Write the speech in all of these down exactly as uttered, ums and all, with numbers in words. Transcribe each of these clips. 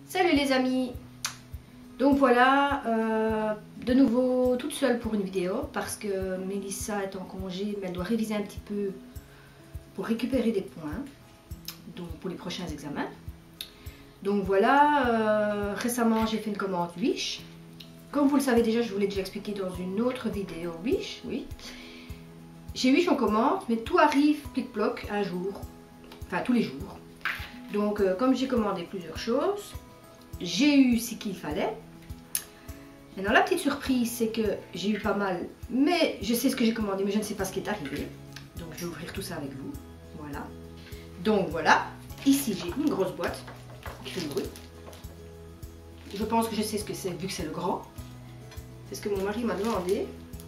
Salut les amis. Donc voilà, euh, de nouveau toute seule pour une vidéo parce que Mélissa est en congé mais elle doit réviser un petit peu pour récupérer des points donc pour les prochains examens. Donc voilà, euh, récemment j'ai fait une commande Wish. Comme vous le savez déjà, je vous l'ai déjà expliqué dans une autre vidéo Wish, oui. J'ai Wish en commande mais tout arrive plic-ploc un jour, enfin tous les jours. Donc euh, comme j'ai commandé plusieurs choses, j'ai eu ce qu'il fallait. Maintenant la petite surprise c'est que j'ai eu pas mal, mais je sais ce que j'ai commandé mais je ne sais pas ce qui est arrivé. Donc je vais ouvrir tout ça avec vous. Voilà. Donc voilà, ici j'ai une grosse boîte qui fait le bruit. Je pense que je sais ce que c'est vu que c'est le grand. C'est ce que mon mari m'a demandé.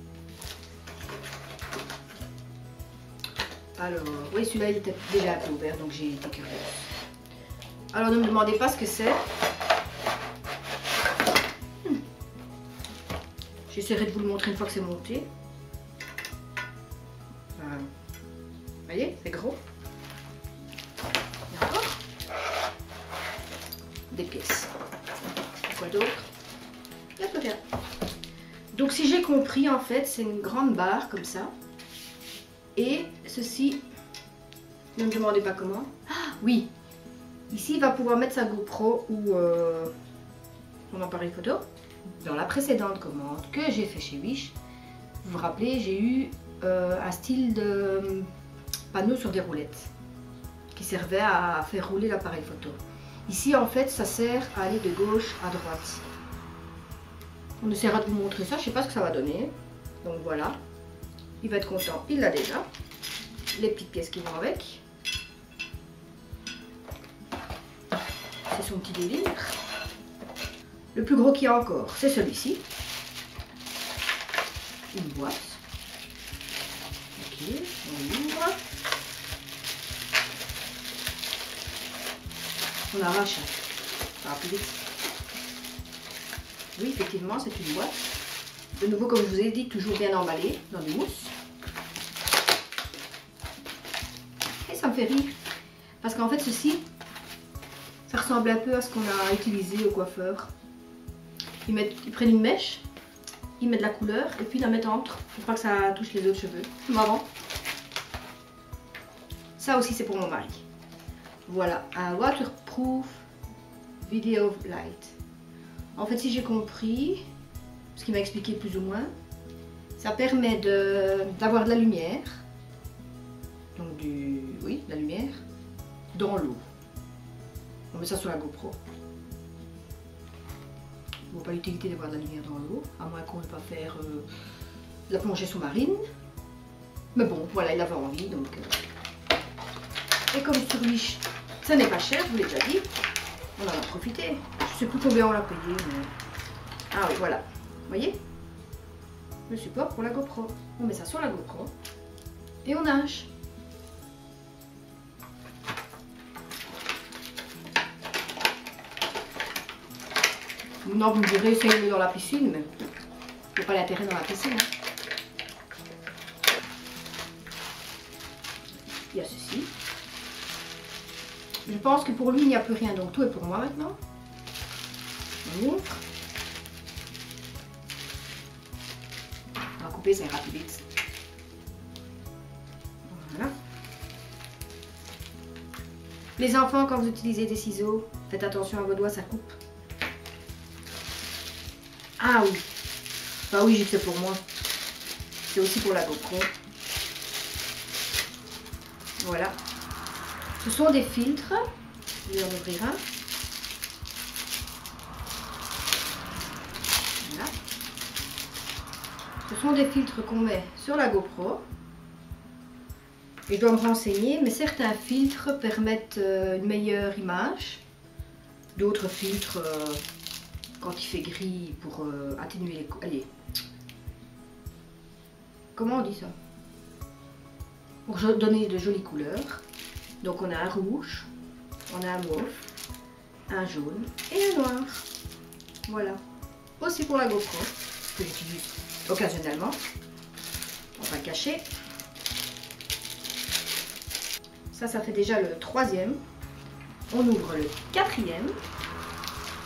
Alors, oui, celui-là il était déjà un peu ouvert donc j'ai été curieuse. Alors ne me demandez pas ce que c'est. Hmm. J'essaierai de vous le montrer une fois que c'est monté. Voilà. Vous voyez, c'est gros. Et encore des pièces. Quoi d'autre? Il n'y a plus rien. Donc si j'ai compris, en fait, c'est une grande barre comme ça. Et ceci, ne me demandez pas comment. Ah oui, ici il va pouvoir mettre sa GoPro ou euh, mon appareil photo. Dans la précédente commande que j'ai fait chez Wish, vous vous rappelez, j'ai eu euh, un style de panneau sur des roulettes qui servait à faire rouler l'appareil photo. Ici en fait ça sert à aller de gauche à droite. On essaiera de vous montrer ça, je sais pas ce que ça va donner. Donc voilà, il va être content, il l'a déjà. Les petites pièces qui vont avec. C'est son petit délire. Le plus gros qu'il y a encore, c'est celui-ci. Une boîte. Ok, on ouvre. On arrache. Ça va plus vite. Oui, effectivement, c'est une boîte. De nouveau, comme je vous ai dit, toujours bien emballée dans des mousses. Et ça me fait rire. Parce qu'en fait, ceci, ça ressemble un peu à ce qu'on a utilisé au coiffeur. Ils, mettent, ils prennent une mèche, ils mettent de la couleur et puis ils la mettent entre pour pas que ça touche les autres cheveux. C'est marrant. Ça aussi, c'est pour mon mari. Voilà, un waterproof video light. En fait, si j'ai compris, ce qu'il m'a expliqué plus ou moins, ça permet d'avoir de, de la lumière, donc du, oui, de la lumière, dans l'eau. On met ça sur la GoPro. Je ne vois pas l'utilité d'avoir de la lumière dans l'eau, à moins qu'on ne va pas faire euh, de la plongée sous-marine. Mais bon, voilà, il avait envie, donc... Euh... Et comme sur Wish, ça n'est pas cher, je vous l'ai déjà dit, on en a profité. Je ne sais plus combien on l'a payé, mais... Ah oui, voilà. Vous voyez? Le support pour la GoPro. On met ça sur la GoPro et on nage. Non, vous me direz, c'est dans la piscine, mais il n'y a pas l'intérêt dans la piscine. Hein. Il y a ceci. Je pense que pour lui, il n'y a plus rien, donc tout est pour moi maintenant. On ouvre. On va couper, c'est rapide. Voilà. Les enfants, quand vous utilisez des ciseaux, faites attention à vos doigts, ça coupe. Ah oui, bah oui, j'ai que c'est pour moi. C'est aussi pour la GoPro. Voilà. Ce sont des filtres. Je vais en ouvrir un. Voilà. Ce sont des filtres qu'on met sur la GoPro. Et je dois me renseigner, mais certains filtres permettent une meilleure image. D'autres filtres... Euh, quand il fait gris pour euh, atténuer les... Allez. Comment on dit ça? Pour donner de jolies couleurs. Donc on a un rouge, on a un mauve, un jaune et un noir. Voilà. Aussi pour la GoPro, que j'utilise occasionnellement. On va le cacher. Ça, ça fait déjà le troisième. On ouvre le quatrième.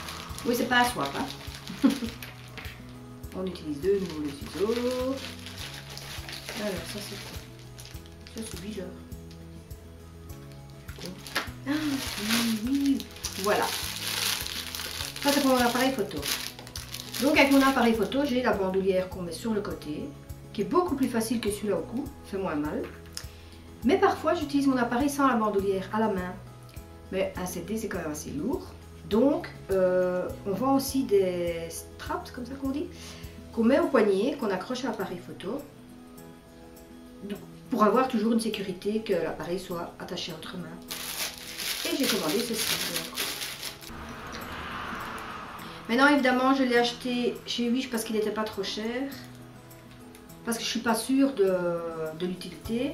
Oui, c'est pas un swap. Hein. On utilise de nouveau les ciseaux. Alors, ça c'est quoi? Ça c'est bizarre. Ah, oui, oui. Voilà. Ça c'est pour mon appareil photo. Donc avec mon appareil photo, j'ai la bandoulière qu'on met sur le côté, qui est beaucoup plus facile que celui-là au cou, fait moins mal. Mais parfois j'utilise mon appareil sans la bandoulière, à la main. Mais un sept D c'est quand même assez lourd. Donc euh, on vend aussi des straps, comme ça qu'on dit, qu'on met au poignet, qu'on accroche à l'appareil photo. Donc, pour avoir toujours une sécurité, que l'appareil soit attaché entre mains. Et j'ai commandé ceci. Donc. Maintenant évidemment je l'ai acheté chez Wish parce qu'il n'était pas trop cher. Parce que je suis pas sûre de, de l'utilité.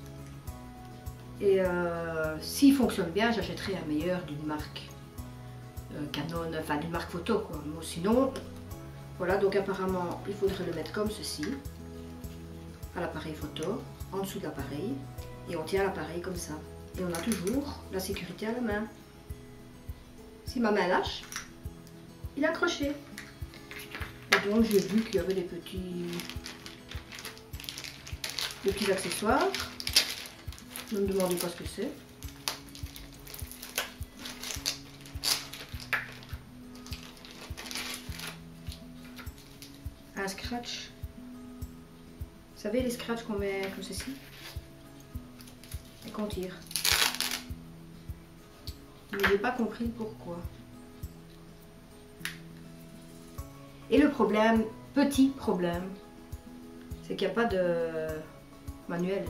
Et euh, s'il fonctionne bien, j'achèterai un meilleur d'une marque euh, Canon, enfin d'une marque photo quoi. Mais sinon, voilà, donc apparemment il faudrait le mettre comme ceci, à l'appareil photo, en dessous de l'appareil, et on tient l'appareil comme ça. Et on a toujours la sécurité à la main. Si ma main lâche, il est accroché. Et donc j'ai vu qu'il y avait des petits, des petits accessoires. Ne me demandez pas ce que c'est. Un scratch. Vous savez les scratchs qu'on met comme ceci et qu'on tire. Mais j'ai pas compris pourquoi. Et le problème, petit problème, c'est qu'il n'y a pas de manuel.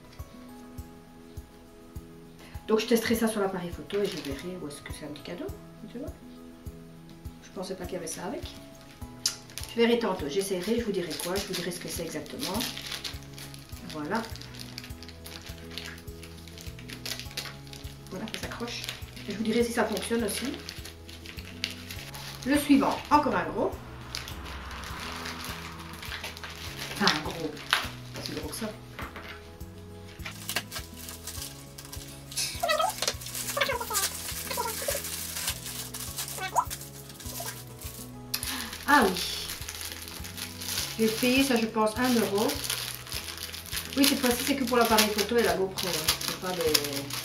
Donc je testerai ça sur l'appareil photo et je verrai où est-ce que c'est un petit cadeau. Tu vois, je pensais pas qu'il y avait ça avec. Je verrai tantôt, j'essaierai, je vous dirai quoi, je vous dirai ce que c'est exactement. Voilà. Voilà, ça s'accroche. Et je vous dirai si ça fonctionne aussi. Le suivant, encore un gros. Enfin un gros, pas si gros que ça. Ah oui, j'ai payé ça je pense un euro. Oui, cette fois-ci c'est que pour l'appareil photo et la GoPro, hein. C'est pas des...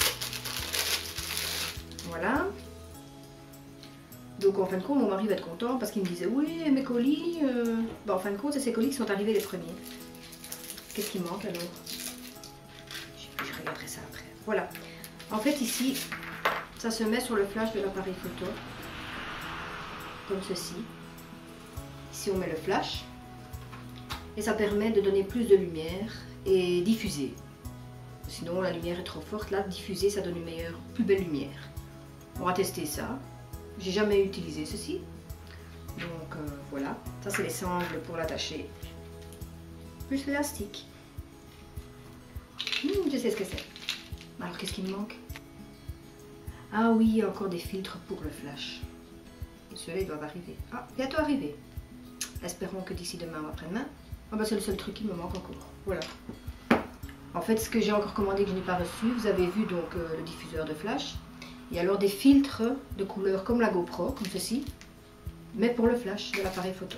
Voilà. Donc en fin de compte mon mari va être content parce qu'il me disait oui mes colis, euh... bon, en fin de compte c'est ces colis qui sont arrivés les premiers. Qu'est-ce qui manque alors? Je, je regarderai ça après. Voilà. En fait ici, ça se met sur le flash de l'appareil photo. Comme ceci. Ici on met le flash et ça permet de donner plus de lumière et diffuser. Sinon la lumière est trop forte, là diffuser ça donne une meilleure, plus belle lumière. On va tester ça. J'ai jamais utilisé ceci. Donc euh, voilà, ça c'est les sangles pour l'attacher. Plus l'élastique. Mmh, je sais ce que c'est. Alors qu'est-ce qui me manque? Ah oui, il y a encore des filtres pour le flash. Ceux-là ils doivent arriver. Ah, bientôt arriver. Espérons que d'ici demain ou après-demain. Ah bah c'est le seul truc qui me manque encore. Voilà. En fait, ce que j'ai encore commandé que je n'ai pas reçu, vous avez vu donc euh, le diffuseur de flash. Et alors des filtres de couleur comme la GoPro, comme ceci, mais pour le flash de l'appareil photo.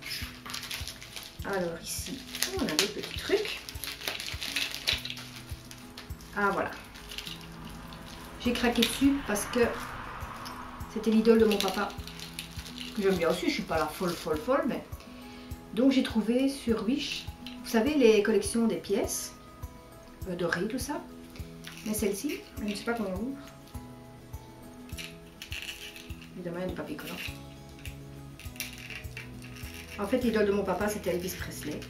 Alors ici, on a des petits trucs. Ah voilà. J'ai craqué dessus parce que c'était l'idole de mon papa. J'aime bien aussi, je suis pas la folle folle folle, mais... Donc j'ai trouvé sur Wish, vous savez les collections des pièces, euh, dorées, tout ça. Mais celle-ci, je ne sais pas comment on ouvre. Évidemment, il y a du papier collant. En fait, l'idole de mon papa, c'était Elvis Presley.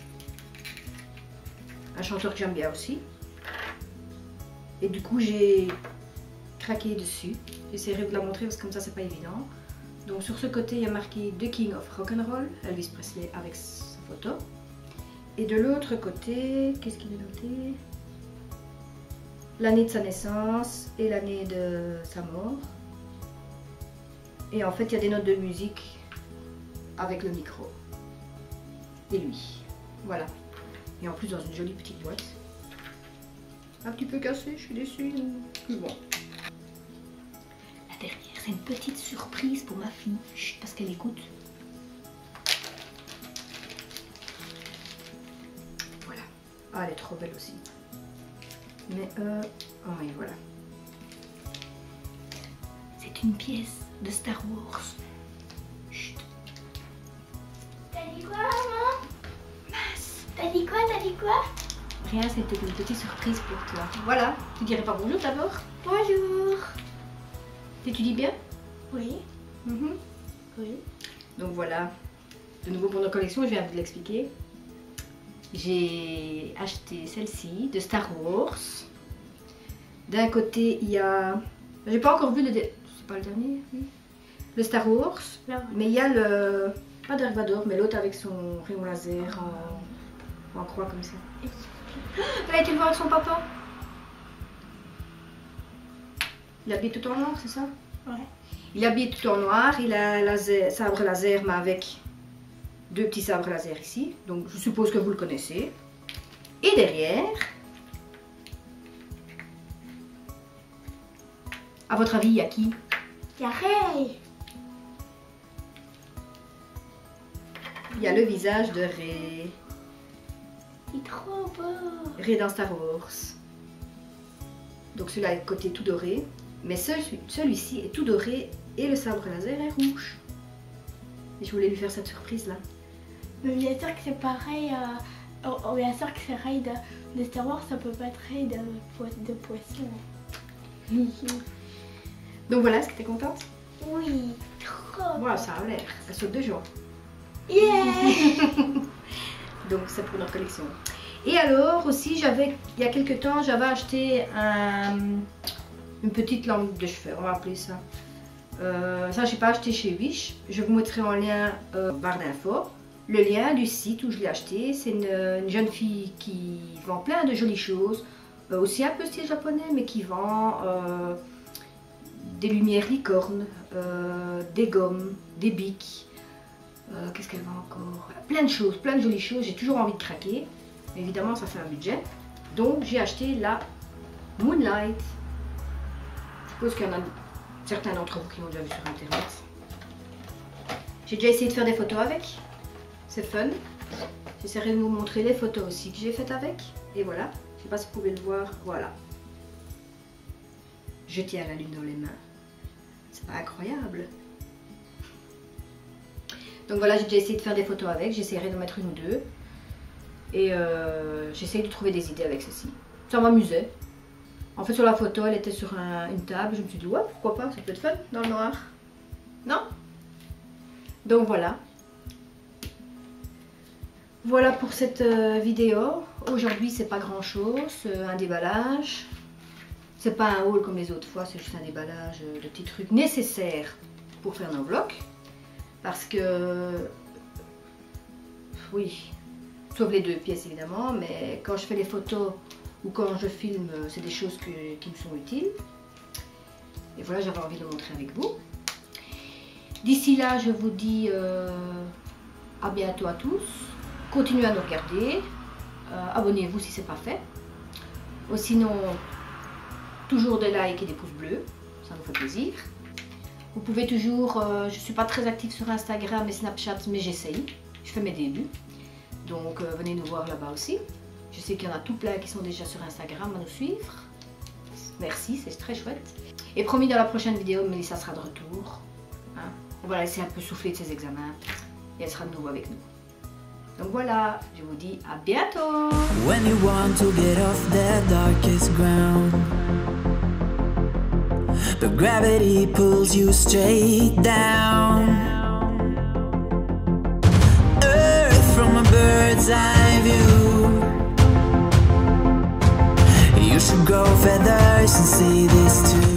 Un chanteur que j'aime bien aussi. Et du coup, j'ai craqué dessus. J'essaierai de vous la montrer parce que comme ça, c'est pas évident. Donc sur ce côté, il y a marqué The King of Rock'n'Roll, Elvis Presley avec sa photo. Et de l'autre côté, qu'est-ce qu'il est noté? L'année de sa naissance et l'année de sa mort. Et en fait, il y a des notes de musique avec le micro. Et lui. Voilà. Et en plus, dans une jolie petite boîte. Un petit peu cassée, je suis déçue. Mais bon. La dernière. c'est une petite surprise pour ma fille. Chut, parce qu'elle écoute. Voilà. Ah, elle est trop belle aussi. Mais euh... oh oui, voilà. C'est une pièce de Star Wars. Chut. T'as dit quoi, maman? Mince. T'as dit quoi? T'as dit quoi? Rien, c'était une petite surprise pour toi. Voilà. Tu dirais pas bonjour d'abord? Bonjour. Tu dis bien? Oui. Mm-hmm. Oui. Donc voilà. De nouveau pour nos collections, je viens de vous l'expliquer. J'ai acheté celle-ci de Star Wars. D'un côté, il y a... J'ai pas encore vu le... Dé... C'est pas le dernier, oui. Le Star Wars. Là, Mais il y a le... Pas Dark Vador, mais l'autre avec son rayon laser en... en croix comme ça. Elle a été le voir avec son papa. Il est habillé tout en noir, c'est ça? Ouais. Il est habillé tout en noir. Il a un laser... sabre laser, mais avec deux petits sabres laser ici. Donc je suppose que vous le connaissez. Et derrière... À votre avis, il y a qui? Il y a Rey. Il y a le visage de Rey. Il est trop beau. Rey dans Star Wars. Donc celui-là est côté tout doré. Mais celui- celui-ci est tout doré et le sabre laser est rouge. Et je voulais lui faire cette surprise là. Mais bien sûr que c'est pareil. Euh... Oh, oh, bien sûr que c'est Rey de... de Star Wars, ça peut pas être Rey de, po... de poisson. Donc voilà, est-ce que tu es contente? Oui, trop. Voilà, ça a l'air. Elle saute de joie. Yeah. Donc c'est pour notre collection. Et alors aussi, j'avais il y a quelques temps, j'avais acheté un, une petite lampe de chevet, on va appeler ça. Euh, ça, je n'ai pas acheté chez Wish. Je vous mettrai en lien euh, barre d'infos. Le lien du site où je l'ai acheté, c'est une, une jeune fille qui vend plein de jolies choses, euh, aussi un peu style japonais, mais qui vend euh, des lumières licornes, euh, des gommes, des bics. Euh, Qu'est-ce qu'elle vend encore? Plein de choses, plein de jolies choses. J'ai toujours envie de craquer. Évidemment, ça fait un budget. Donc, j'ai acheté la Moonlight. Je suppose qu'il y en a certains d'entre vous qui l'ont déjà vu sur internet. J'ai déjà essayé de faire des photos avec. C'est fun. J'essaierai de vous montrer les photos aussi que j'ai faites avec. Et voilà. Je ne sais pas si vous pouvez le voir. Voilà. Je tiens la lune dans les mains. C'est pas incroyable? Donc voilà, j'ai déjà essayé de faire des photos avec. J'essaierai d'en mettre une ou deux. Et euh, j'essaye de trouver des idées avec ceci. Ça m'amusait. En fait, sur la photo, elle était sur un, une table. Je me suis dit, ouais, pourquoi pas, ça peut être fun dans le noir. Non? Donc voilà. Voilà pour cette euh, vidéo. Aujourd'hui, c'est pas grand chose. Euh, un déballage. C'est pas un haul comme les autres fois. C'est juste un déballage de petits trucs nécessaires pour faire nos vlogs. Parce que... Oui. Sauf les deux pièces évidemment, mais quand je fais les photos ou quand je filme, c'est des choses que, qui me sont utiles. Et voilà, j'avais envie de le montrer avec vous. D'ici là, je vous dis euh, à bientôt à tous. Continuez à nous regarder. Euh, Abonnez-vous si ce n'est pas fait. Ou sinon, toujours des likes et des pouces bleus. Ça nous fait plaisir. Vous pouvez toujours... Euh, je ne suis pas très active sur Instagram et Snapchat, mais j'essaye. Je fais mes débuts. Donc euh, venez nous voir là-bas aussi. Je sais qu'il y en a tout plein qui sont déjà sur Instagram à nous suivre. Merci, c'est très chouette. Et promis, dans la prochaine vidéo, Mélissa sera de retour. Hein, on va la laisser un peu souffler de ses examens. Et elle sera de nouveau avec nous. Donc voilà, je vous dis à bientôt. When you want to get off the darkest ground, but gravity pulls you straight down. Earth from a bird's eye view. You should grow feathers and say this too.